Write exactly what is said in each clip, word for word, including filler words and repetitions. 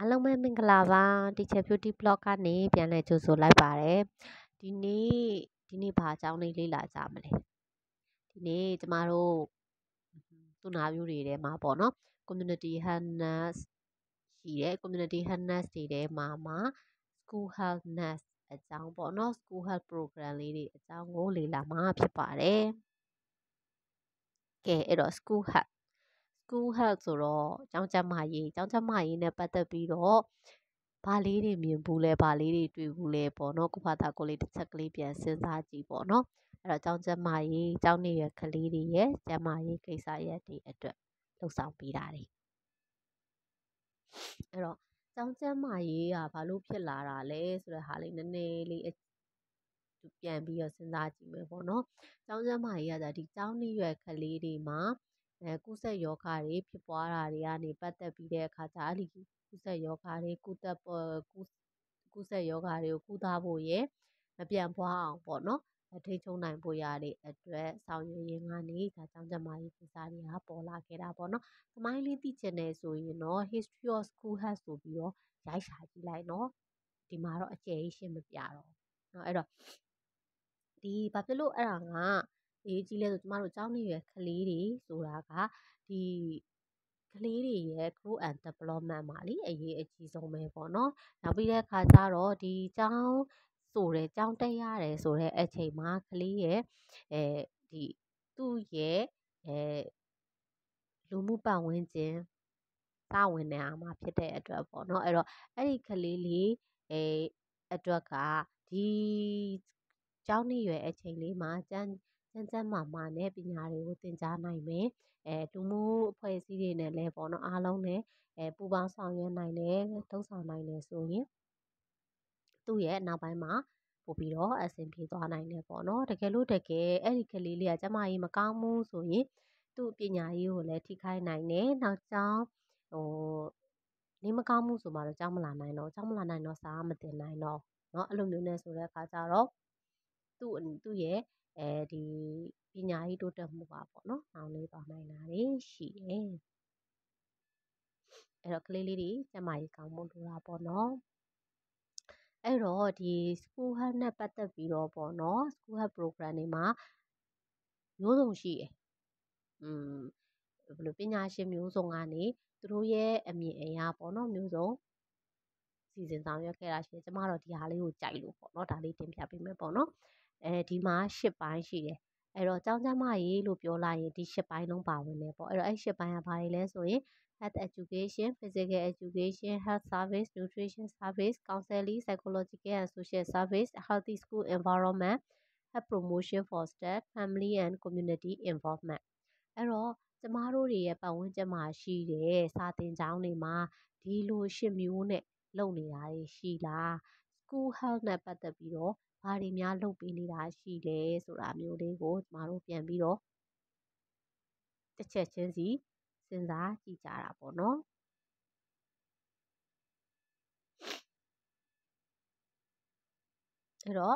အားလုံးပဲမင်္ဂလာပါ Teacher Beauty Blog ကနေပြန်လည်ကြိုဆိုလိုက်ပါတယ်ဒီနေ့ဒီနေ့ဘာအကြောင်းလေးလေ့လာကြမလဲဒီနေ့ကျမတို့သူနာပြုတွေထဲမှာပေါ့နော် Community Health Nurse ရှိတယ် Community Health Nurse တွေထဲမှာမှာ School Health Nurse အကြောင်းပေါ့နော် School Health Program လေးတွေအကြောင်းကိုလေ့လာမှာဖြစ်ပါတယ်ကဲအဲ့တော့ School Health School Health ဆိုတော့ကျောင်းကျန်းမာရေးကျောင်းကျန်းမာရေးနဲ့ပတ်သက်ပြီးတော့ဘာလေးတွေမြင်ဘူးလဲဘာလေးတွေတွေ့ဘူးလဲပေါ့နော်ကိုဖာသာကိုလေးတစ်ချက်ကလေးပြန်စဉ်းစားကြည့်ပေါ့နော်အဲ့တော့ကျောင်းကျန်းမာရေးကျောင်းနေရကလေးတွေရဲ့ကျန်းမာရေးကိစ္စရဲ့ဒီအတွက်လှုပ်ဆောင်ပေးတာတွေအဲ့တော့ကျောင်းကျန်းမာရေးကဘာလို့ဖြစ်လာတာလဲဆိုတဲ့ဟာလေးနည်းနည်းလေးပြန်ပြီးတော့စဉ်းစားကြည့်မယ်ပေါ့နော်ကျောင်းကျန်းမာရေးကဒီကျောင်းနေရကလေးတွေမှာအဲကုသယောဂတွေဖြစ်ပွားတာတွေကနေပတ်သက်ပြီးတဲ့အခါကျအဲ့ဒီကုသယောဂတွေကုသကုကုသယောဂတွေကိုကုသဖို့ရမပြန့်ပွားအောင်ပေါ့နော်ထိချုံနိုင်ဖို့ရတဲ့အတွက်ဆောင်ရွက်ရင်းကနေဒါကျောင်းကျန်းမာရေးကိစ္စတွေကပေါ်လာခဲ့တာပေါ့နော်။သမိုင်းလေးသိချင်တယ်ဆိုရင်တော့ History of School Health ဆိုပြီးတော့ရိုက်ရှာကြည့်လိုက်နော်။ဒီမှာတော့အကျယ်ကြီးရှင်းမပြတော့ဘူး။နော်အဲ့တော့ဒီဘာဖြစ်လို့အဲ့ဒါကအရေးကြီးလဲဆိုကျမတို့ကျောင်းနေရကလေးတွေဆိုတာကဒီကလေးတွေရဲ့ grow and development မှာလေအရေးအကြီးဆုံးပဲပေါ့နော်နောက်ပြီးတဲ့အခါကျတော့ဒီကျောင်းဆိုတဲ့ကျောင်းတက်ရတယ်ဆိုတဲ့အချိန်မှာကလေးရဲ့အဲဒီသူ့ရဲ့အဲလူမှုပတ်ဝန်းကျင်စဝင်နေအောင်မှာဖြစ်တဲ့အတွက်ပေါ့နော်အဲ့တော့အဲ့ဒီကလေးလေးအဲအတွက်ကဒီကျောင်းနေရွယ်အချိန်လေးမှာကျန်းကျန်းကျန်းမာမာနဲ့ပညာတွေကိုသင်ကြားနိုင်မယ်အဲလူမှုအဖွဲ့အစည်းတွေနဲ့လည်းပေါ့နော်အားလုံးနဲ့အဲပူပေါင်းဆောင်ရွက်နိုင်တယ်လှုပ်ဆောင်နိုင်တယ်ဆိုရင်သူ့ရဲ့နောက်ပိုင်းမှာပို့ပြီးတော့အဆင်ပြေသွားနိုင်တယ်ပေါ့နော်တကယ်လို့တကယ်အဲ့ဒီကလေးလေးကကျမကြီးမကောင်းဘူးဆိုရင်သူ့ပညာရေးကိုလည်းထိခိုက်နိုင်တယ်နောက်ကျောင်းဟိုနေမကောင်းမှုဆိုမှတော့ကျောင်းမလာနိုင်တော့ကျောင်းမလာနိုင်တော့စာမတင်နိုင်တော့เนาะအဲ့လိုမျိုးနဲ့ဆိုတဲ့အခါကျတော့သူ့သူ့ရဲ့အဲဒီပညာရေးတိုးတက်မှုပါပေါ့နော်အောင်လေးသွားနိုင်တာတွေရှိတယ်အဲ့တော့ကလေးလေးတွေကျမကြီးကောင်းမှုလိုတာပေါ့နော်အဲ့တော့ဒီ School Health နဲ့ပတ်သက်ပြီးတော့ပေါ့နော် School Health Program တွေမှာမျိုးစုံရှိတယ်อืมဘယ်လိုပညာရှင်မျိုးစုံကနေသူတို့ရဲ့အမြင်အရာပေါ့နော်မျိုးစုံစီစဉ်ဆောင်ရွက်ခဲ့တာရှိတယ်ကျမတို့ဒီဟာလေးကိုကြိုက်လို့ပေါ့နော်ဒါလေးတင်ပြပေးမယ်ပေါ့နော်အဲဒီမှာရှစ်ပိုင်းရှိတယ်အဲ့တော့ကျောင်းကျန်းမာရေးလို့ပြောလိုက်ရင်ဒီရှစ်ပိုင်းလုံးပါဝင်တယ်ပေါ့အဲ့တော့အဲ့ရှစ်ပိုင်းကဘာတွေလဲဆိုရင် health education physical education health service nutrition service counseling psychological and social service healthy school environment health promotion for staff family and community involvement အဲ့တော့ကျမတို့တွေရဲ့ပတ်ဝန်းကျင်မှာရှိတဲ့စာသင်ကျောင်းတွေမှာဒီလိုရှစ်မျိုးနဲ့လုပ်နေတာတွေရှိလား school health နဲ့ပတ်သက်ပြီးတော့ဘာတွေများလုပ်ပေးနေတာရှိလဲဆိုတာမျိုးလေးကိုကျမတို့ပြန်ပြီးတော့တစ်ချက်ချင်းစီစဉ်းစားကြည့်ကြတာပေါ့နော်အဲ့တော့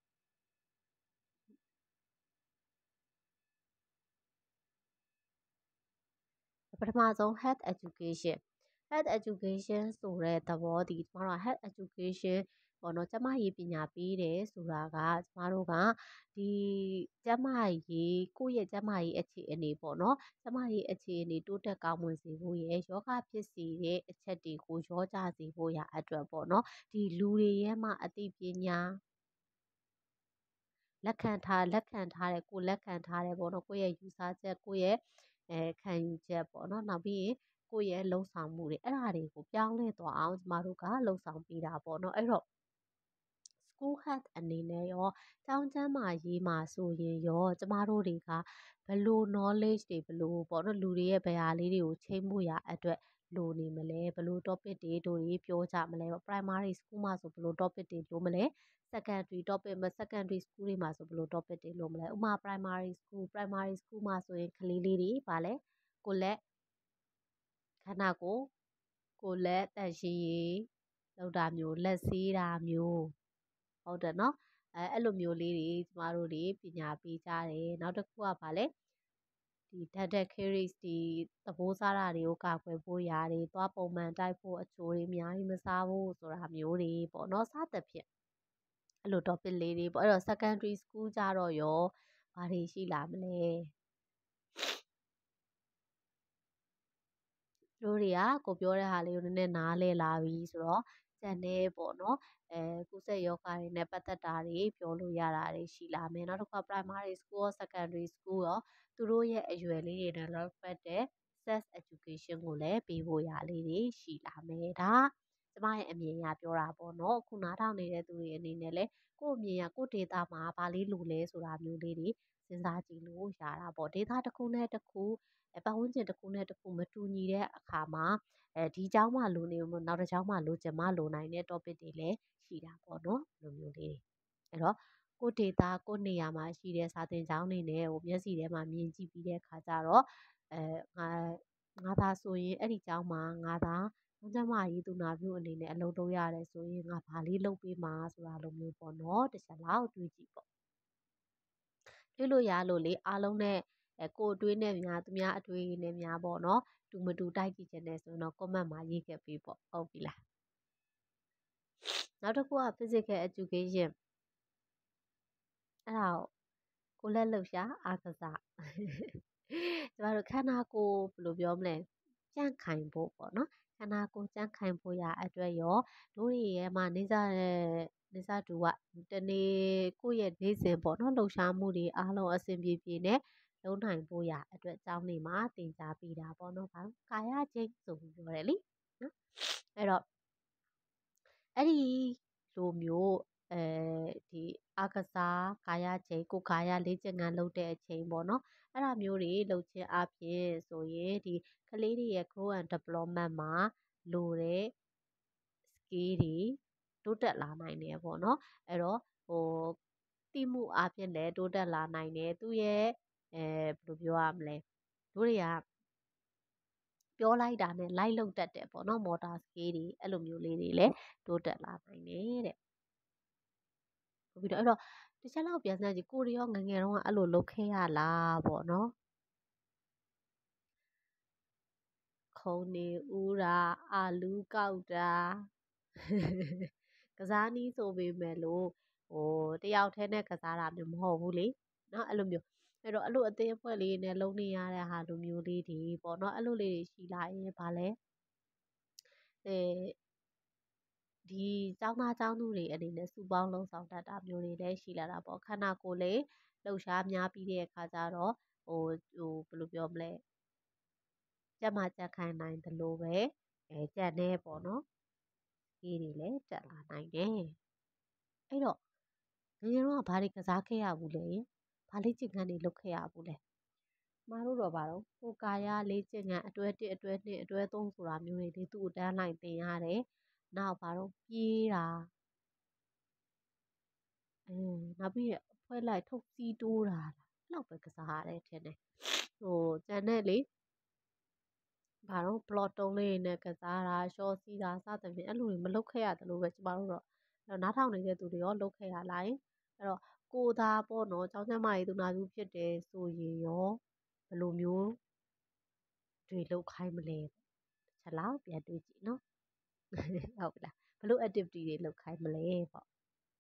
ပထမဆုံး health education health education ဆိုတဲ့သဘောဒီကျမတို့ health education ပေါ့နော်ကျမရေးပညာပေးတယ်ဆိုတာကကျမတို့ကဒီကျမရေးကိုယ့်ရဲ့ကျမရေးအခြေအနေပေါ့နော်ကျမရေးအခြေအနေတိုးတက်ကောင်းမွန်စေဖို့ရဲ့ယောဂဖြစ်စေတဲ့အချက်တွေကိုရောကြစေဖို့ရအတွက်ပေါ့နော်ဒီလူတွေရဲ့မှအသိပညာလက်ခံထားလက်ခံထားတယ်ကိုလက်ခံထားတယ်ပေါ့နော်ကိုယ့်ရဲ့ယူဆချက်ကိုယ့်ရဲ့အဲခံယူချက်ပေါ့နော်နောက်ပြီးရင်ကိုယ့်ရဲ့လှုပ်ဆောင်မှုတွေအဲ့ဒါတွေကိုပြောင်းလဲသွားအောင်ကျမတို့ကလှုပ်ဆောင်ပေးတာပေါ့နော်အဲ့တော့ school health အနေနဲ့ရောကျောင်းကျန်းမာရေးမှာဆိုရင်ရောကျမတို့တွေကဘလို့ knowledge တွေဘလို့ပေါ့နော်လူတွေရဲ့ဗျာလေးတွေကိုချိန်မှုရအတွက်လိုနေမလဲဘလို့ topic တွေတို့တွေပြောကြမလဲ primary school မှာဆိုဘလို့ topic တွေလိုမလဲ secondary topic မှာ secondary school တွေမှာဆိုဘလို့ topic တွေလိုမလဲဥပမာ primary school primary school မှာဆိုရင်ကလေးလေးတွေဗာလဲကိုလက်ခန္ဓာကိုယ်ကိုလက်တန့်ရှင်းရေးလောက်တာမျိုးလက်ဆေးတာမျိုးဟုတ်တယ်နော်အဲအဲ့လိုမျိုးလေးတွေကျမတို့တွေပညာပေးကြတယ်နောက်တစ်ခုကဗာလဲဒီ dental caries ဒီသဘိုးစားတာတွေကိုကာကွယ်ဖို့ရာတွေသွားပုံမှန်တိုက်ဖို့အချိုတွေအများကြီးမစားဖို့ဆိုတာမျိုးတွေပေါ့နော်စသဖြင့်အဲ့လို topic လေးတွေပေါ့အဲ့တော့ secondary school ကြတော့ရောဘာတွေရှိလာမလဲတို့တွေကကိုပြောတဲ့ဟာလေးကိုနည်းနည်းနားလဲလာပြီဆိုတော့ကျန်တဲ့ပေါ့နော်အဲကုသယောဂတွေနဲ့ပတ်သက်တာတွေပြောလို့ရတာတွေရှိလာမယ်နောက်တစ်ခါ primary school ရော secondary school ရောသူတို့ရဲ့အရွယ်လေးတွေနဲ့လောက်ပတ်တဲ့ sex education ကိုလည်းပေးဖို့ရလေးတွေရှိလာမယ်ဒါကျမရဲ့အမြင်အရပြောတာပေါ့နော်အခုနားထောင်နေတဲ့သူတွေအနေနဲ့လည်းကိုယ့်အမြင်ကကိုယ့်ဒေတာမှာဘာလေးလိုလဲဆိုတာမျိုးလေးတွေစဉ်းစားကြည့်လို့ရတာပေါ့ဒေတာတစ်ခုနဲ့တစ်ခုပတ်ဝန်းကျင်တစ်ခုနဲ့တစ်ခုမတူညီတဲ့အခါမှာအဲဒီเจ้าမှလိုနေလို့နောက်တစ်เจ้าမှလိုချင်မှလိုနိုင်တဲ့ topic တွေလည်းရှိတာပေါ့နော်လိုမျိုးလေးအဲ့တော့ကိုဒေတာကိုနေရာမှာရှိတဲ့စာသင်ကျောင်းတွေနဲ့ဟိုမျက်စိထဲမှာမြင်ကြည့်ပြီးတဲ့အခါကျတော့အဲငါငါသာဆိုရင်အဲ့ဒီကျောင်းမှာငါသာကျမကြီးသူနာပြုအနေနဲ့အလုပ်လုပ်ရတယ်ဆိုရင်ငါဘာလေးလုပ်ပေးမှာဆိုတာလိုမျိုးပေါ့နော်တစ်ချက်လောက်တွေးကြည့်ပေါ့တွေးလို့ရလို့လေအားလုံးနဲ့အဲကိုအတွေးနဲ့များသူများအတွေးနဲ့များပေါ့နော်တူမတူတိုက်ကြည့်ချင်တယ်ဆိုရင်တော့ comment မှာရေးခဲ့ပေးပေါ့ဟုတ်ပြီလားနောက်တစ်ခုက physical education အဲ့ဒါကိုလက်လှုပ်ရှားအားကစားကျမတို့ခန္ဓာကိုယ်ဘယ်လိုပြောမလဲကြန့်ခိုင်ဖို့ပေါ့နော်ခန္ဓာကိုယ်ကြန့်ခိုင်ဖို့ရအတွက်ရောတို့တွေရဲ့မှာနေစားတဲ့နေစားတူကတနေ့ကိုယ့်ရဲ့နေ့စဉ်ပေါ့နော်လှုပ်ရှားမှုတွေအားလုံးအဆင်ပြေပြေနဲ့လုံးနိုင်ဖို့ရအတွက်ကြောင်းနေမှာတင် जा ပေးတာပေါ့နော်ဘာလို့ကာယချိန်ဆိုပြီးပြောတယ်လीနော်အဲ့တော့အဲ့ဒီလိုမျိုးအဲဒီအားကစားကာယချိန်ကိုကာယလေ့ကျင့်ခန်းလုပ်တဲ့အချိန်ပေါ့နော်အဲ့ဒါမျိုးတွေလုပ်ခြင်းအပြင်ဆိုရင်ဒီကလေးတွေရဲ့ grow and development မှာလိုတဲ့ skill တွေတိုးတက်လာနိုင်တယ်ပေါ့နော်အဲ့တော့ဟိုတိမှုအပြင်လည်းတိုးတက်လာနိုင်တယ်သူရဲ့အဲဘယ်လိုပြောရမလဲတို့တွေကပြောလိုက်တာနဲ့လိုက်လုပ်တတ်တယ်ပေါ့နော် motor skill တွေအဲ့လိုမျိုးလေးတွေလည်းတိုးတက်လာနိုင်တယ်တဲ့ဟုတ်ပြီတော့အဲ့တော့တစ်ချက်လောက်ပြန်စမ်းကြည့်ကိုရီရောငငယ်တုန်းကအဲ့လိုလုပ်ခဲ့ရလားပေါ့နော်ခုံနေဦးတာအာလူးကောက်တာကစားနည်းဆိုပေမဲ့လို့ဟိုတယောက်တည်းနဲ့ကစားတာမျိုးမဟုတ်ဘူးလေနော်အဲ့လိုမျိုးအဲ့တော့အဲ့လိုအသေးအဖွဲလေးနဲ့လုံးနေရတဲ့ဟာလိုမျိုးလေးတွေပေါ့နော်အဲ့လိုလေးတွေရှိလာရင်ဗာလဲအဲဒီကျောင်းသားကျောင်းသူတွေအနေနဲ့စုပေါင်းလုံးဆောင်တတ်တာမျိုးတွေလည်းရှိလာတာပေါ့ခန္ဓာကိုယ်လေးလှုပ်ရှားများပြီးတဲ့အခါကျတော့ဟိုဟိုဘယ်လိုပြောမလဲကြက်မှကြက်ခိုင်နိုင်တယ်လို့ပဲအဲကြက်နေပေါ့နော်ဒီတွေလည်းတက်လာနိုင်တယ်အဲ့တော့ငယ်ငယ်တော့ဘာတွေကစားခဲ့ရဘူးလဲဘာလေ့ကျင့်ခန်းတွေလုပ်ခဲ့ရဘူးလဲမတို့တော့ဘာလို့ကိုကာယလေ့ကျင့်ခန်းအတွဲတစ်အတွဲနှစ်အတွဲသုံးဆိုတာမျိုးတွေလေသူ့အတန်းလိုက်သင်ရတယ်နောက်ဘာလို့ပြေးတာအဲနောက်ပြီးအဖွဲလိုက်ထုတ်စီးတိုးတာလောက်ပဲကစားရတယ်ထင်တယ်ဟိုကျန်တဲ့လေဘာလို့ plot တုံးလေးနဲ့ကစားတာရှော့စီးတာစသဖြင့်အဲ့လိုတွေမလုပ်ခဲ့ရတယ်လို့ပဲကျမတို့တော့နားထောင်နေတဲ့သူတွေရောလုပ်ခဲ့ရလားအဲ့တော့ကိုသာပေါ့နော်ကျောင်းကျမကြီးသူနာသူဖြစ်တယ်ဆိုရင်ရောဘယ်လိုမျိုးတွေလုပ်ခိုင်းမလဲချက်လောက်ပြန်တွေးကြည့်နော်ဟုတ်ပြီလားဘယ်လို activity တွေလုပ်ခိုင်းမလဲပေါ့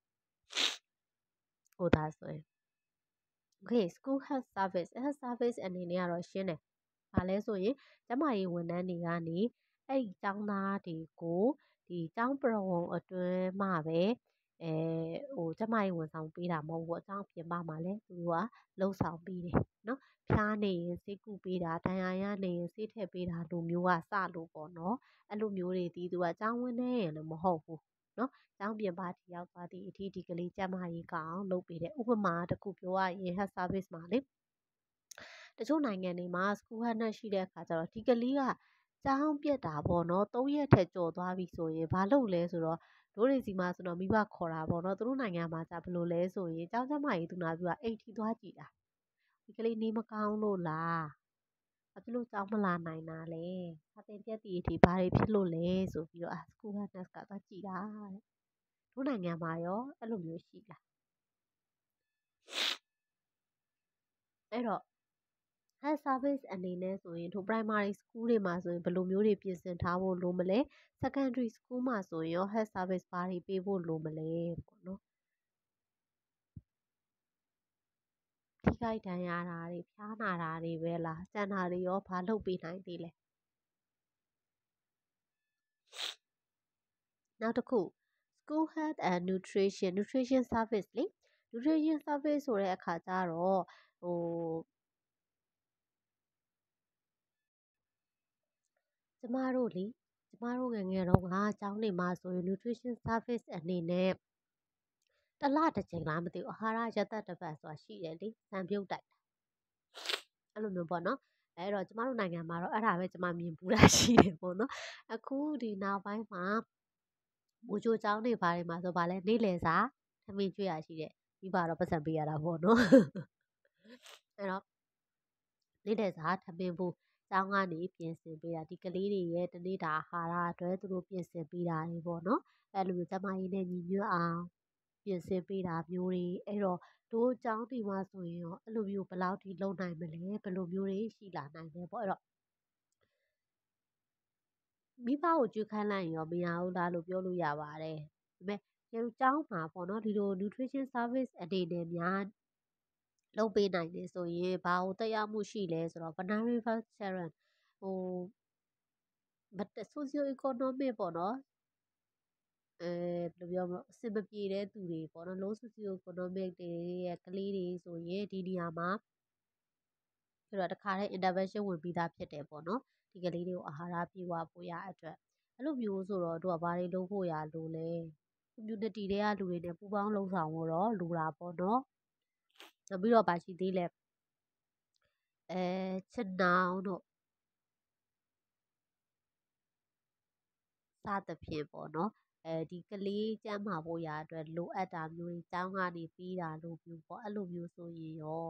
ကိုသာဆိုရင် okay school health service health service အနေနဲ့ကတော့ရှင်းတယ်ဘာလဲဆိုရင်ကျမကြီးဝန်ထမ်းတွေကနေအဲ့ဒီကျောင်းသားတွေကိုဒီကျောင်းပရဝုံအတွင်းမှာပဲအဲဟိုကျမကြီးဝန်ဆောင်ပေးတာမဟုတ်ဘူးအကျောင်းပြင်ပမှာလည်းသူကလှုပ်ဆောင်ပေးတယ်နော်ဖျားနေရင်ဆေးကုပေးတာဒဏ်ရာရနေရင်ဆေးထည့်ပေးတာလိုမျိုးကစလို့ပေါ့နော်အဲ့လိုမျိုးတွေဒီသူကကျောင်းဝင်းနေရင်လည်းမဟုတ်ဘူးနော်ကျောင်းပြင်ပထိရောက်သွားသည့်အထိဒီကလေးကျမကြီးကောင်းလုပ်ပေးတယ်ဥပမာတစ်ခုပြောရရင် health service မှာလေတချို့နိုင်ငံတွေမှာ school health နဲ့ရှိတဲ့အခါကျတော့ဒီကလေးကကျောင်းပြက်တာပေါ့နော်သုံးရက်ထက်ကျော်သွားပြီဆိုရင်ဘာလုပ်လဲဆိုတော့တို့တွေစီမှာဆိုတော့မိဘခေါ်တာပေါ့နော်သူတို့နိုင်ငံမှာじゃဘယ်လိုလဲဆိုရင်ကျောင်းကျမကြီးသူနာပြုကအိမ်ထိသွားကြည့်တာဒီကလေးနေမကောင်းလို့လားဘာဖြစ်လို့ကျောင်းမလာနိုင်တာလဲအတင်ပြက်တီအထိဘာတွေဖြစ်လို့လဲဆိုပြီးတော့ school health nurse ကသွားကြည့်တာတဲ့တို့နိုင်ငံမှာရောအဲ့လိုမျိုးရှိလားအဲ့တော့ health service အနေနဲ့ဆိုရင်ထို primary school တွေမှာဆိုရင်ဘယ်လိုမျိုးတွေပြင်ဆင်ထားဖို့လိုမလဲ secondary school မှာဆိုရင်ရော health service ဘာတွေပေးဖို့လိုမလဲပေါ့နော်ထိခိုက်ဒဏ်ရာတာတွေဖျားနာတာတွေပဲလားကျန်တာတွေရောဘာလုပ်ပေးနိုင်သေးလဲနောက်တစ်ခု school health and nutrition nutrition service လေ nutrition service ဆိုတဲ့အခါကျတော့ဟိုကျမတို့လေကျမတို့ငယ်ငယ်တော့ကကျောင်းနေမှာဆိုရင် nutrition service အနေနဲ့တစ်လတစ်ချိန်လားမသိဘူးအာဟာရရသက်တစ်ပတ်ဆိုတာရှိတယ်လေစံပြုတ်တိုက်အဲ့လိုမျိုးပေါ့နော်အဲ့တော့ကျမတို့နိုင်ငံမှာတော့အဲ့ဒါပဲကျမမြင်ပူတာရှိတယ်ပေါ့နော်အခုဒီနောက်ပိုင်းမှာမူချိုကျောင်းတွေဘာတွေမှာဆိုဗာလဲနေ့လယ်စာထမင်းကျွေးရရှိတယ်ပြီးပါတော့ပတ်စံပေးရတာပေါ့နော်အဲ့တော့နေ့လယ်စာထမင်းဘူးကျောင်းကနေပြင်ဆင်ပေးတာဒီကလေးတွေရဲ့တနေ့တာအာဟာရအတွက်သူတို့ပြင်ဆင်ပေးတာတွေပေါ့နော်အဲ့လိုမျိုးကျမကြီးနဲ့ညီညွတ်အောင်ပြင်ဆင်ပေးတာမျိုးတွေအဲ့တော့တို့ကျောင်းဒီမှာဆိုရင်ရောအဲ့လိုမျိုးဘယ်လောက်ထိလုံနိုင်မလဲဘယ်လိုမျိုးတွေရှိလာနိုင်လဲပေါ့အဲ့တော့မိဘကိုကြွေးခိုင်းလိုက်ရင်ရောမရဘူးလားလို့ပြောလို့ရပါတယ်ဒါပေမဲ့ကျေတို့ကျောင်းမှာပေါ့နော်ဒီလို nutrition service အနေနဲ့များလုပ်ပေးနိုင်တယ်ဆိုရင်ဘာကိုတက်ရောက်မှုရှိလဲဆိုတော့ vulnerable children ဟို socio economic ပေါ့နော်အဲဘယ်လိုပြောမလဲအဆင်မပြေတဲ့သူတွေပေါ့နော် low socio economic တွေရဲ့ကလေးတွေဆိုရင်ဒီနေရာမှာဆိုတော့တခါတည်း intervention ဝင်ပြီးသားဖြစ်တယ်ပေါ့နော်ဒီကလေးတွေကိုအာဟာရပြေဝဖို့ရအတွက်အဲ့လိုမျိုးဆိုတော့တို့ကဘာတွေလုပ်ဖို့ရလို့လဲ community တွေကလူတွေနဲ့ပူးပေါင်းလှုပ်ဆောင်ဖို့တော့လိုတာပေါ့နော်နောက်ပြီးတော့ဗာရှိသေးလဲအဲချစ်နောင်တို့စသဖြင့်ပေါ့နော်အဲဒီကလေးကျန်းမာဖို့ရာအတွက်လိုအပ်တာမျိုးတွေကျောင်းကနေပြီးတာလို့မျိုးပေါ့အဲ့လိုမျိုးဆိုရင်ရော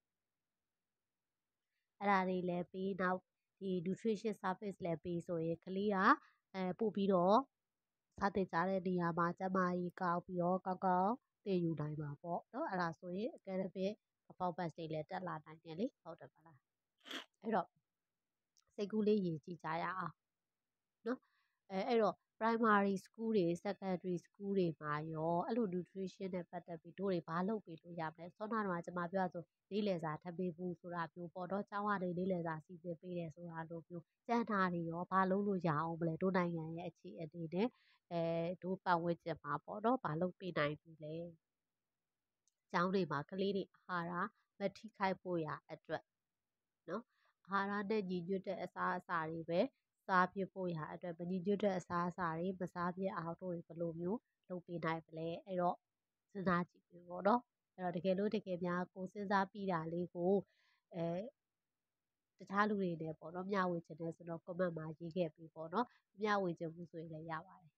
အဲ့ဒါတွေလည်းပြီးနောက်ဒီ nutrition service လည်းပြီးဆိုရင်ကလေးကအဲပို့ပြီးတော့စားတင်ကြတဲ့နေရာမှာကျန်းမာရေးကောက်ပြီးတော့ကောက်ကောက်သင်ယူနိုင်မှာပေါ့နော်အဲ့ဒါဆိုရင် academic performance တွေလည်းတက်လာနိုင်တယ်လေဟုတ်တယ်ပါလားအဲ့တော့စိတ်ကူးလေးရည်ကြည်ကြရအောင်နော်အဲအဲ့တော့ primary school တွေ secondary school တွေမှာရောအဲ့လို nutrition နဲ့ပတ်သက်ပြီးတို့တွေဘာလုပ်ပေးလို့ရမလဲဆောနာတော့ကျွန်မပြောဆိုလေးလယ်စာထပ်ပေးဘူးဆိုတာမျိုးပေါ့တော့ကျောင်းကနေလေးလယ်စာစီစဉ်ပေးတယ်ဆိုတာလိုမျိုးစံတာတွေရောဘာလုပ်လို့ရအောင်မလဲတို့နိုင်ငံရဲ့အခြေအနေနဲ့အဲတို့ပတ်ဝန်းကျင်မှာပေါ့တော့ဘာလုပ်ပေးနိုင်ပြီလဲကျောင်းတွေမှာကလေးတွေအာဟာရမထိခိုက်ဖို့ရအတွက်နော်အာဟာရနဲ့ညီညွတ်တဲ့အစားအစာတွေပဲစားဖြစ်ဖို့ရာအတွက်မညီညွတ်တဲ့အစားအစာတွေမစားဖြစ်အောင်တို့ဘယ်လိုမျိုးလုပ်ပေးနိုင်မလဲအဲ့တော့စဉ်းစားကြည့်ပြီပေါ့နော်အဲ့တော့တကယ်လို့တကယ်များကိုစဉ်းစားပြီးတာလေးကိုအဲတခြားလူတွေနဲ့ပေါ့နော်မျှဝေချင်တယ်ဆိုတော့ comment မှာရေးခဲ့ပြီးပေါ့နော်မျှဝေချင်မှုဆိုရင်လည်းရပါတယ်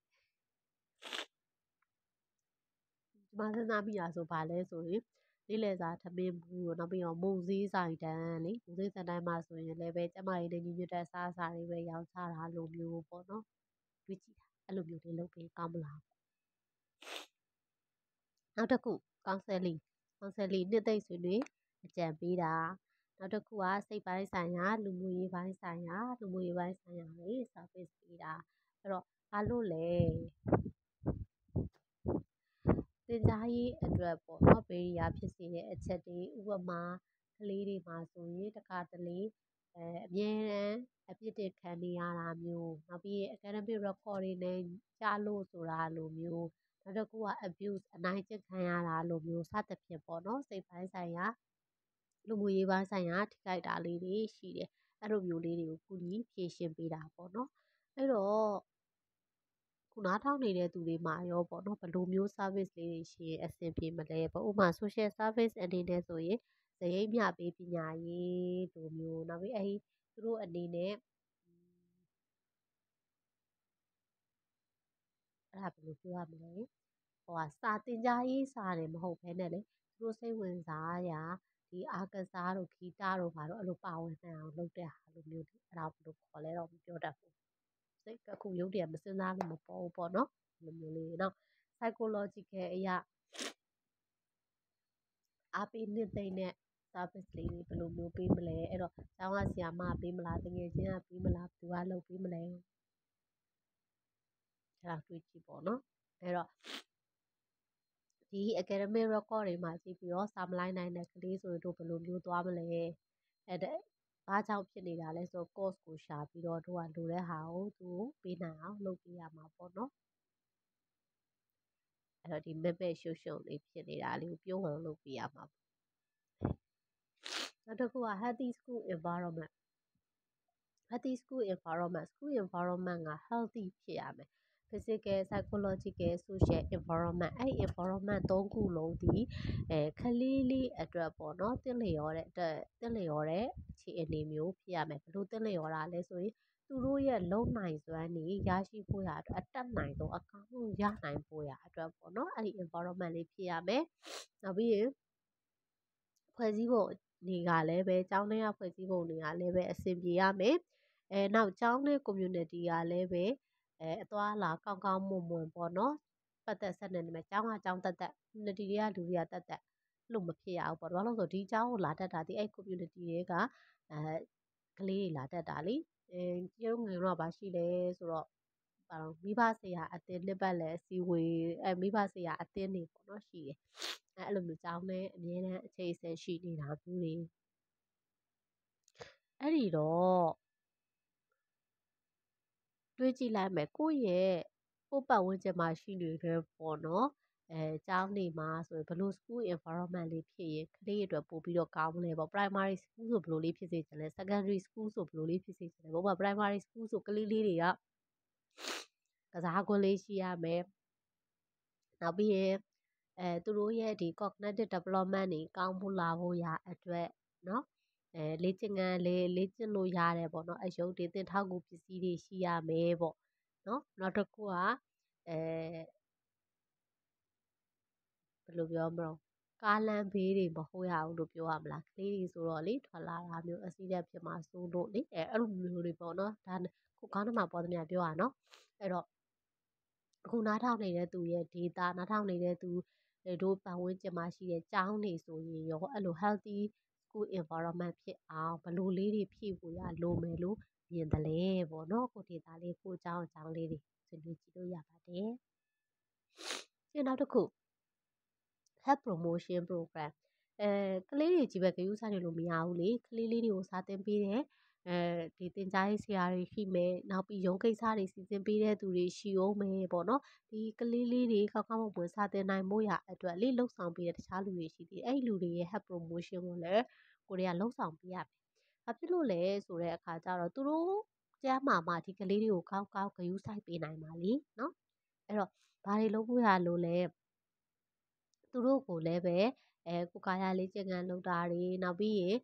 ဒီမှာစဉ်းစားမိတာဆိုဘာလဲဆိုရင်လေးလယ်စာထမင်းဘူးတော့နောက်ပြီးတော့မုံစည်းဆိုင်တန်းလေမုံစည်းဆိုင်တန်းမှာဆိုရင်လည်းပဲကျမကြီးနဲ့ညီညွတ်တဲ့စားစာတွေပဲရောင်းချတာလိုမျိုးပေါ့နော်တွေ့ကြည့်တာအဲ့လိုမျိုးတွေလုပ်ပြီးကောင်းမလားနောက်တစ်ခု counseling counseling နှစ်သိမ့်ဆွေးနွေးအကြံပေးတာနောက်တစ်ခုကစိတ်ပိုင်းဆိုင်ရာလူမှုရေးပိုင်းဆိုင်ရာလူမှုရေးပိုင်းဆိုင်ရာတွေ service ပေးတာအဲ့တော့ဘာလို့လဲသင်ကြားရေးအတွက်ပေါ့နော်ဘေးရီယာဖြစ်စေတဲ့အချက်တွေဥပမာကလေးတွေမှာဆိုရင်တခါတလေအဲအမြဲတမ်းအပြစ်တင်ခံနေရတာမျိုးနောက်ပြီး academic record တွေနဲ့ကြားလို့ဆိုတာလိုမျိုးနောက်တစ်ခုက abuse အနိုင်ကျင့်ခံရတာလိုမျိုးစသဖြင့်ပေါ့နော်စိတ်ပိုင်းဆိုင်ရာလူမှုရေးပိုင်းဆိုင်ရာထိခိုက်တာလေးတွေရှိတယ်အဲ့လိုမျိုးလေးတွေကိုကုညီဖြေရှင်းပေးတာပေါ့နော်အဲ့တော့ခုနားထောင်နေတဲ့သူတွေမှာရောပေါ့နော်ဘယ်လိုမျိုး service လေးတွေရှိရင်အဆင်ပြေမလဲပေါ့ဥပမာ social service အနေနဲ့ဆိုရင်ဇယိမ်းမျှပေးပညာရေးလိုမျိုးနောက်ပြီးအဲဒီသူတို့အနေနဲ့အဲ့ဒါဘယ်လိုပြောရမလဲဟိုဟာစာတင်ကြားရေးစာတယ်မဟုတ်ဘဲနဲ့လေသူတို့စိတ်ဝင်စားရာဒီအားကစားတို့ဂီတတို့ဘာလို့အဲ့လိုပါဝင်နိုင်အောင်လုပ်တဲ့ဟာလိုမျိုးအဲ့ဒါဘယ်လိုခေါ်လဲတော့မပြောတတ်ဘူးစိတ်အခုရုပ်တရက်မစင်စားလို့မပေါ်ဘူးပေါ့နော်ဒီလိုမျိုးလေးနော် psychological အရာအားပေးနှစ်သိမ့်တဲ့ service လေးတွေဘယ်လိုမျိုးပေးမလဲအဲ့တော့ကျောင်းကဆရာမပေးမလားတကယ်ချင်းကပေးမလားဘယ်သူကလုပ်ပေးမလဲအဲ့ဒါတွေးကြည့်ပေါ့နော်အဲ့တော့ဒီ academic record တွေမှာကြည့်ပြီးတော့စာမလိုက်နိုင်တဲ့ကလေးဆိုရင်တို့ဘယ်လိုမျိုးသွားမလဲအဲ့ဒါဘာကြောင့်ဖြစ်နေတာလဲဆိုတော့ course ကိုရှာပြီးတော့တို့ကလိုတဲ့ဟာကိုသူပေးနိုင်အောင်လုပ်ပေးရမှာပေါ့နော်အဲ့တော့ဒီမဲ့မဲ့ရှုပ်ရှုပ်လေးဖြစ်နေတာလေးကိုပြုံးအောင်လုပ်ပေးရမှာနောက်တစ်ခုက healthy school environment healthy school environment school environment က healthy ဖြစ်ရမယ် physical psychological social environment အဲ့ environment သုံးခုလုံးဒီအဲခလေးလေးအတွက်ပေါ့နော်တင့်လျော်တဲ့အတွက်တင့်လျော်တဲ့အခြေအနေမျိုးဖြစ်ရမယ်ဘလို့တင့်လျော်တာလဲဆိုရင်သူတို့ရဲ့လုံနိုင်စွမ်းနေရရှိဖို့ရအတွက်အတက်နိုင်ဆုံးအကောင်းဆုံးရနိုင်ဖို့ရအတွက်ပေါ့နော်အဲ့ဒီ environment လေးဖြစ်ရမယ်နောက်ပြီးရင်ဖွဲ့စည်းပုံတွေကလည်းပဲကျောင်းထဲကဖွဲ့စည်းပုံတွေကလည်းပဲအဆင်ပြေရမယ်အဲနောက်ကျောင်းနဲ့ community ကလည်းပဲအဲအသွားလာကောင်းကောင်းမွန်မွန်ပေါ့နော်ပတ်သက်ဆက်နေနေမယ်ကျောင်းကကျောင်းတက်တက် community တွေကလူတွေကတက်တက်လို့မဖြစ်ရဘူးပေါ့ဘာလို့လဲဆိုတော့ဒီကျောင်းကိုလာတက်တာဒီအဲ့ community တွေကအဲကလေးတွေလာတက်တာလေအဲကျုံငယ်တော့ဘာရှိလဲဆိုတော့ဘာလို့မိဘဆရာအတင်းနှစ်ပတ်လဲအစည်းအဝေးအဲမိဘဆရာအတင်းနေပေါ့နော်ရှိတယ်အဲအဲ့လိုမျိုးကျောင်းနဲ့အမြဲတမ်းအခြေအဆက်ရှိနေတာမျိုးတွေအဲ့ဒီတော့တွေးကြည့်လိုက်မယ်ကိုယ့်ရဲ့ကိုယ့်ပတ်ဝန်းကျင်မှာရှိနေတဲ့ပေါ့နော်အဲကျောင်းနေမှာဆိုရင်ဘလို့ school environment လေးဖြစ်ရင်ကလေးတွေအတွက်ပို့ပြီးတော့ကောင်းမလဲပေါ့ primary school ဆိုဘလို့လေးဖြစ်စေချင်လဲ secondary school ဆိုဘလို့လေးဖြစ်စေချင်လဲပေါ့ primary school ဆိုကလေးလေးတွေကကစားကွင်းလေးရှိရမယ်နောက်ပြီးရင်အဲသူတို့ရဲ့ဒီ cognitive development တွေကောင်းဖို့လာဖို့ရအတွက်เนาะအဲလေ့ကျင့်ခန်းလေးလေ့ကျင့်လို့ရတယ်ပေါ့နော်အယုတ်တွေသင်ထောက်ကူပစ္စည်းတွေရှိရမယ်ပေါ့နော်နောက်တစ်ခုကအဲဘယ်လိုပြောမလို့ကားလမ်းဘေးတွေမဟုတ်ရဘူးလို့ပြောရမလားကလေးတွေဆိုတော့လေထွက်လာတာမျိုးအစီအတက်ဖြစ်မှာစိုးလို့လေအဲအဲ့လိုမျိုးတွေပေါ့နော်ဒါခုခေါင်းထဲမှာပေါ်သမျှပြောရနော်အဲ့တော့အခုနားထောင်နေတဲ့သူရဲ့ data နားထောင်နေတဲ့သူတို့ပတ်ဝန်းကျင်မှာရှိတဲ့ကျောင်းတွေဆိုရင်ရောအဲ့လို healthy school environment ဖြစ်အောင်ဘလို့လေးတွေဖြည့်ဖို့ရလိုမယ်လို့မြင်တယ်လေပေါ့နော်ကိုဒေတာလေးကိုကျောင်းအကြောင်းလေးတွေဆွေးနွေးကြည့်လို့ရပါတယ်။နောက်တစ်ခု health promotion program အဲကလေးတွေကြီးပဲဂရုစိုက်နေလို့မရဘူးလေကလေးလေးတွေကိုစားသင်ပေးတယ်အဲဒီသင်ကြားရေးဆရာတွေရှိမယ်နောက်ပြီးရုံးကိစ္စတွေစီစဉ်ပေးတဲ့သူတွေရှိအောင်မယ်ပေါ့နော်ဒီကလေးလေးတွေကောက်ကောက်မွန်စားသင်နိုင်ဖို့ရအတွက်လေးလှုပ်ဆောင်ပေးတဲ့တခြားလူတွေရှိသေးတယ်အဲ့လူတွေရဲ့ health promotion ကိုလည်းကိုတွေကလှုပ်ဆောင်ပေးရမယ်။ဘာဖြစ်လို့လဲဆိုတဲ့အခါကျတော့သူတို့ကျမ်းမာမှဒီကလေးတွေကိုကောက်ကောက်ဂရုစိုက်ပေးနိုင်ပါလေနော်အဲ့တော့ဘာတွေလုပ်ဖို့ရလို့လဲသူတို့ကိုလည်းပဲအဲကိုကာယလေးကျင်ကန်လုပ်တာတွေနောက်ပြီးရင်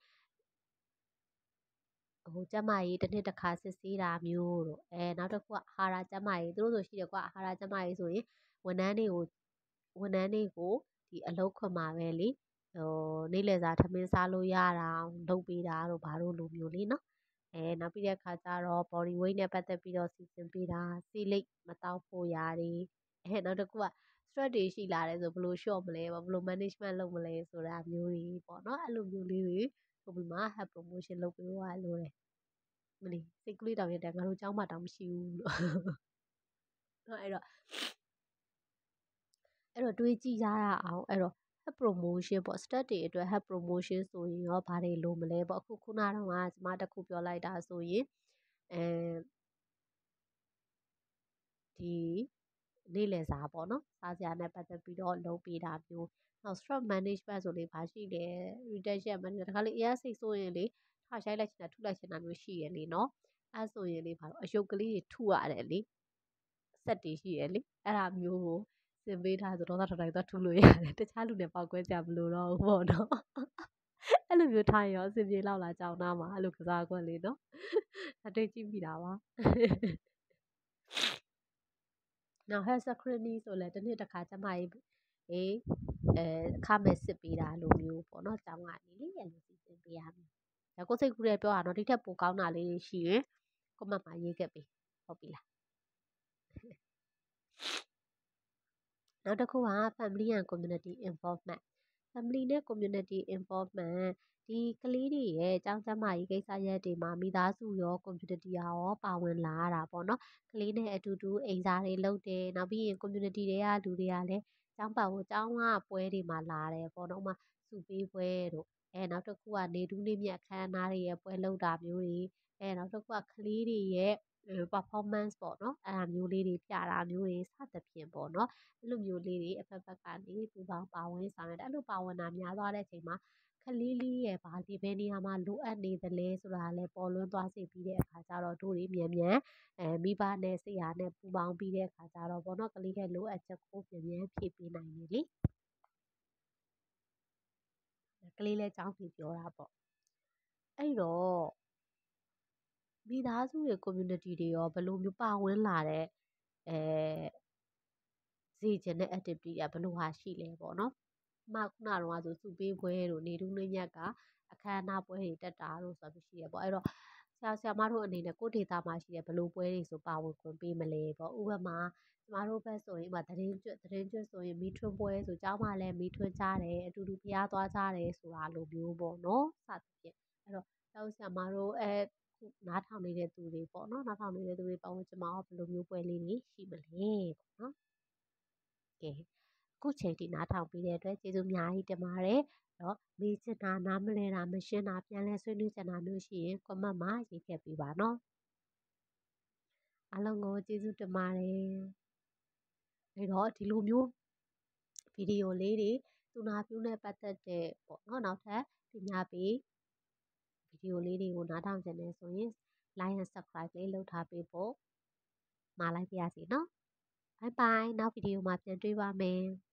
ဟိုကျမကြီးတစ်နှစ်တစ်ခါစစ်ဆေးတာမျိုးတို့အဲနောက်တစ်ခုကအာဟာရကျမကြီးသူတို့ဆိုရှိတယ်ကွာအာဟာရကျမကြီးဆိုရင်ဝန်ထမ်းတွေကိုဝန်ထမ်းတွေကိုဒီအလုပ်ခွင်မှာပဲလေဟိုနေ့လည်စာထမင်းစားလို့ရတာလုပ်ပေးတာတို့ဘာလို့လိုမျိုးလေနော်အဲနောက်ပြီးတဲ့အခါကျတော့ body weight နဲ့ပတ်သက်ပြီးတော့စီစဉ်ပေးတာစီလိတ်မတောက်ဖို့ရတယ်အဲနောက်တစ်ခုက stress တွေရှိလာတယ်ဆိုဘယ်လိုလျှော့မလဲဘယ်လို management လုပ်မလဲဆိုတာမျိုးတွေပေါ့နော်အဲ့လိုမျိုးလေးတွေဆိုပြီးမှ health promotion လုပ်ပေးရလို့တယ်မလီစိတ်ကလေးတောင်ရတယ်ငါတို့เจ้าမတောင်မရှိဘူးလို့အဲ့တော့အဲ့တော့တွေးကြည့်ရအောင်အဲ့တော့ health promotion ပေါ့ stat တွေအတွက် health promotion ဆိုရင်ရောဘာတွေလိုမလဲပေါ့အခုခုနကတော့ကကျမတခုပြောလိုက်တာဆိုရင်အဲဒီနေ့လည်စာပေါ့နော်စားစရာနဲ့ပတ်သက်ပြီးတော့လုပ်ပေးတာမျိုးနောက် stress management ဆိုလေဘာရှိလဲ retention management တခါလေအရစိတ်ဆိုးရင်လေထားရှိုက်လိုက်ချင်တာထုလိုက်ချင်တာမျိုးရှိရလေနော်အဲဆိုရင်လေဘာလို့အယုတ်ကလေးတွေထုရတယ်လေဆက်တွေရှိရလေအဲ့ဒါမျိုးကိုစင်ပေးထားဆိုတော့တော့တိုင်းတော့ထုလို့ရတယ်တခြားလူတွေပောက်ကွဲကြမလို့တော့ဘူးပေါ့နော်အဲ့လိုမျိုးထားရင်ရောအစင်ပြေလောက်လာကြောင်းသားမှာအဲ့လိုကစားကွက်လေးနော်အတွေ့ကြည့်မိတာပါနောက် health security ဆိုလဲတစ်နှစ်တစ်ခါကျမကြီးအေးအဲအခမဲ့စစ်ပေးတာလိုမျိုးပေါ့နော်ကျောင်းကနေလေအဲ့လိုစီစဉ်ပေးရမယ်ဒါကိုစိတ်ကူးရဲပြောတာနော်ဒီထက်ပိုကောင်းတာလေးရှိရင်ကိုမမရေးခဲ့ပေးဟုတ်ပြီလားနောက်တစ်ခုက family and community involvement family နဲ့ community involvement ဒီကလေးတွေရဲ့ကျောင်းကျန်းမာရေးကိစ္စရပ်တွေမှာမိသားစုရော community ရောပါဝင်လာရတာပေါ့နော်ကလေးနဲ့အတူတူအိမ်စာတွေလုပ်တယ်နောက်ပြီးရင် community တွေကလူတွေကလည်းကျောင်းပါကိုကျောင်းကပွဲတွေမှာလာတယ်ပေါ့နော်ဥပမာစုပေးပွဲတို့အဲနောက်တစ်ခုကနေတူးနေမြအခမ်းအနားတွေရဲ့ပွဲလုပ်တာမျိုးတွေအဲနောက်တစ်ခုကကလေးတွေရဲ့ performance ပေါ့နော်အဲ့ဒါမျိုးလေးတွေပြတာမျိုးတွေစသဖြင့်ပေါ့နော်အဲ့လိုမျိုးလေးတွေအဖက်ဖက်ကနေပူပေါင်းပါဝင်ဆောင်ရတယ်အဲ့လိုပါဝင်တာများသွားတဲ့အချိန်မှာကလေးလေးရဲ့ဘာဒီဘယ်နေရာမှာလိုအပ်နေသလဲဆိုတာလည်းပေါ်လွင်သွားစေပြီးတဲ့အခါကျတော့တို့တွေမြန်မြန်အဲမိဘနဲ့ဆရာနဲ့ပူပေါင်းပြီးတဲ့အခါကျတော့ဘောနော်ကလေးရဲ့လိုအပ်ချက်ကိုမြန်မြန်ဖြည့်ပေးနိုင်တယ်လေကလေးလည်းကြောင်းပြီးပြောတာပေါ့အဲ့တော့မိသားစုတွေ community တွေရောဘယ်လိုမျိုးပါဝင်လာတဲ့အဲစေချင်တဲ့ activity ကဘယ်လိုဟာရှိလဲပေါ့နော်။မှခုနကတော့ဆိုစုပေးပွဲတို့နေတူးနှင်းမြတ်ကအခမ်းအနားပွဲတွေတက်တာတို့ဆိုပြီးရှိရပေါ့အဲ့တော့ဆရာဆရာမတို့အနေနဲ့ကိုယ့်ဒေတာမှာရှိတဲ့ဘယ်လိုပွဲတွေဆိုပါဝင်ခွင့်ပေးမလဲပေါ့ဥပမာကျမတို့ဘက်ဆိုရင်ဥပမာသတင်းကျွတ်သတင်းကျွတ်ဆိုရင်မီထွန်းပွဲဆိုကျောင်းမှာလည်းမီထွန်းကြတယ်အတူတူဖျားသွားကြတယ်ဆိုတာလိုမျိုးပေါ့နော်စသဖြင့်အဲ့တော့ကျောင်းဆရာမတို့အဲနားထောင်နေတဲ့သူတွေပေါ့နော်နားထောင်နေတဲ့သူတွေပတ်ဝန်းကျင်မှာဘယ်လိုမျိုးပွဲလေးတွေရှိမလဲပေါ့နော်ကဲအခုချိန်ထိနားထောင်ပြီးတဲ့အတွက်ကျေးဇူးအများကြီးတင်ပါတယ်တော့မေးချင်တာနားမလဲတာမရှင်းတာပြန်လဲဆွေးနွေးချင်တာမျိုးရှိရင် comment မှာရေးခဲ့ပေးပါနော်အားလုံးကိုကျေးဇူးတင်ပါတယ်အဲတော့ဒီလိုမျိုးဗီဒီယိုလေးတွေသူနာပြုနဲ့ပတ်သက်တဲ့ပေါ့နော်နောက်ထပ်ပညာပေးဗီဒီယိုလေးတွေကိုနားထောင်ချင်တယ်ဆိုရင် like and subscribe လေးလုပ်ထားပေးဖို့မှာလိုက်ပါရစေနော်ဘိုင်ဘိုင်နောက်ဗီဒီယိုမှာပြန်တွေ့ပါမယ်